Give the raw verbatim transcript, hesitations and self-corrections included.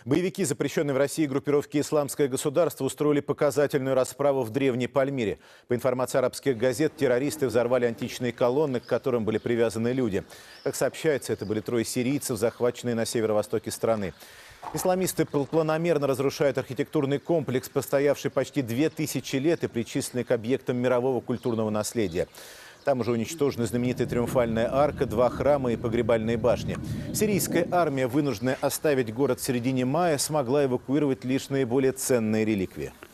Боевики, запрещенные в России группировки «Исламское государство», устроили показательную расправу в Древней Пальмире. По информации арабских газет, террористы взорвали античные колонны, к которым были привязаны люди. Как сообщается, это были трое сирийцев, захваченные на северо-востоке страны. Исламисты планомерно разрушают архитектурный комплекс, простоявший почти две тысячи лет и причисленный к объектам мирового культурного наследия. Там уже уничтожена знаменитая Триумфальная арка, два храма и погребальные башни. Сирийская армия, вынужденная оставить город в середине мая, смогла эвакуировать лишь наиболее ценные реликвии.